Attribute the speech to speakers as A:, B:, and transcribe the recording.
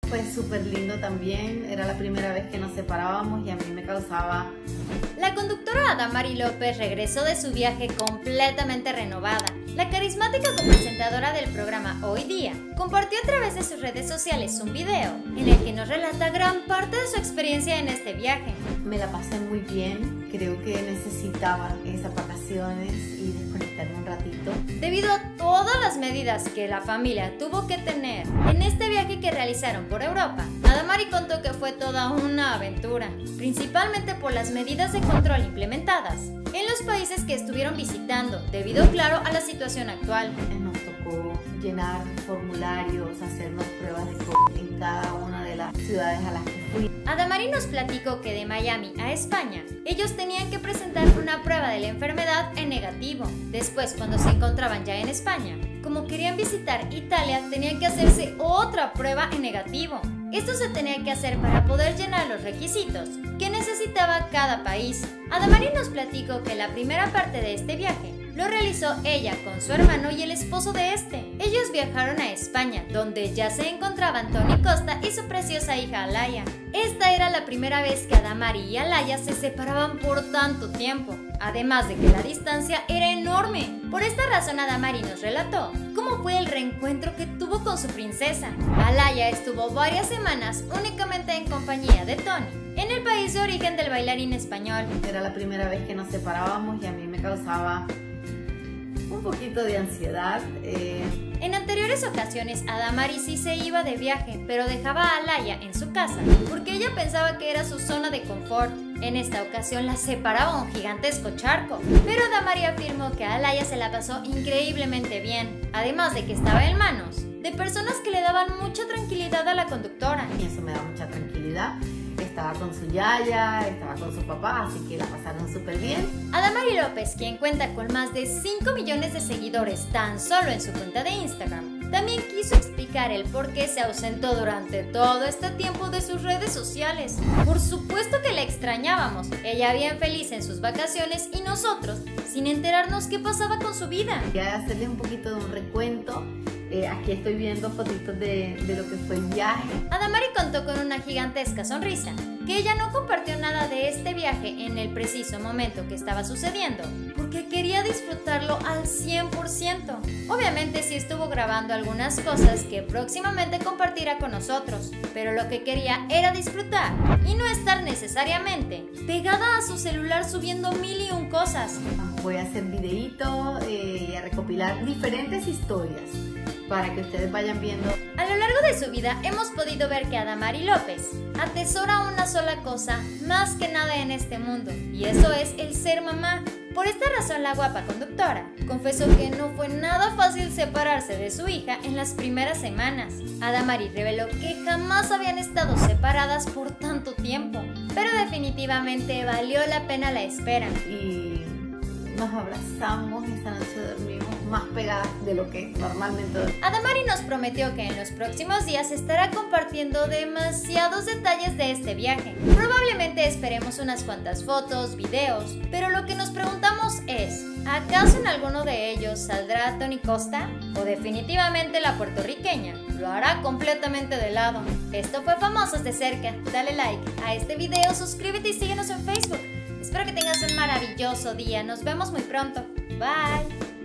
A: Fue súper lindo también, era la primera vez que nos separábamos y a mí me causaba...
B: La conductora Adamari López regresó de su viaje completamente renovada. La carismática copresentadora del programa Hoy Día compartió a través de sus redes sociales un video en el que nos relata gran parte de su experiencia en este viaje.
A: Me la pasé muy bien, creo que necesitaba esas vacaciones y desconectarme un ratito.
B: Debido a todas las medidas que la familia tuvo que tener en este viaje que realizaron por Europa, Adamari contó que fue toda una aventura, principalmente por las medidas de control implementadas en los países que estuvieron visitando, debido claro a la situación actual.
A: Nos tocó llenar formularios, hacernos pruebas de COVID en cada una de las ciudades a las que fui.
B: Adamari nos platicó que de Miami a España, ellos tenían que presentar una prueba de la enfermedad en negativo. Después, cuando se encontraban ya en España, como querían visitar Italia, tenían que hacerse otra prueba en negativo. Esto se tenía que hacer para poder llenar los requisitos que necesitaba cada país. Adamari nos platicó que la primera parte de este viaje lo realizó ella con su hermano y el esposo de este. Ellos viajaron a España, donde ya se encontraban Tony Costa y su preciosa hija Alaya. Esta era la primera vez que Adamari y Alaya se separaban por tanto tiempo, además de que la distancia era enorme. Por esta razón Adamari nos relató cómo fue el reencuentro que tuvo con su princesa. Alaya estuvo varias semanas únicamente en compañía de Tony, en el país de origen del bailarín español.
A: Era la primera vez que nos separábamos y a mí me causaba un poquito de ansiedad.
B: En anteriores ocasiones Adamari sí se iba de viaje, pero dejaba a Alaya en su casa porque ella pensaba que era su zona de confort. En esta ocasión la separaba un gigantesco charco, pero Adamari afirmó que Alaya se la pasó increíblemente bien, además de que estaba en manos de personas que le daban mucha tranquilidad a la conductora.
A: Y eso me da mucha tranquilidad. Estaba con su yaya, estaba con su papá, así que la pasaron súper bien.
B: Adamari López, quien cuenta con más de 5 millones de seguidores tan solo en su cuenta de Instagram, también quiso explicar el por qué se ausentó durante todo este tiempo de sus redes sociales. Por supuesto que la extrañábamos, ella bien feliz en sus vacaciones y nosotros sin enterarnos qué pasaba con su vida.
A: Voy a hacerles un poquito de un recuento. Aquí estoy viendo fotitos de lo que fue el viaje.
B: Adamari contó con una gigantesca sonrisa, que ella no compartió nada de este viaje en el preciso momento que estaba sucediendo, porque quería disfrutarlo al 100%. Obviamente sí estuvo grabando algunas cosas que próximamente compartirá con nosotros, pero lo que quería era disfrutar y no estar necesariamente pegada a su celular subiendo 1001 cosas.
A: Voy a hacer videitos y a recopilar diferentes historias para que ustedes vayan viendo.
B: A lo largo de su vida hemos podido ver que Adamari López atesora una sola cosa más que nada en este mundo, y eso es el ser mamá. Por esta razón la guapa conductora confesó que no fue nada fácil separarse de su hija en las primeras semanas. Adamari reveló que jamás habían estado separadas por tanto tiempo, pero definitivamente valió la pena la espera.
A: Y nos abrazamos, esa noche dormimos más pegadas de lo que normalmente.
B: Adamari nos prometió que en los próximos días estará compartiendo demasiados detalles de este viaje. Probablemente esperemos unas cuantas fotos, videos, pero lo que nos preguntamos es, ¿acaso en alguno de ellos saldrá Tony Costa? ¿O definitivamente la puertorriqueña lo hará completamente de lado? Esto fue Famosos de Cerca. Dale like a este video, suscríbete y síguenos en Facebook. Espero que tengas un maravilloso día. Nos vemos muy pronto. Bye.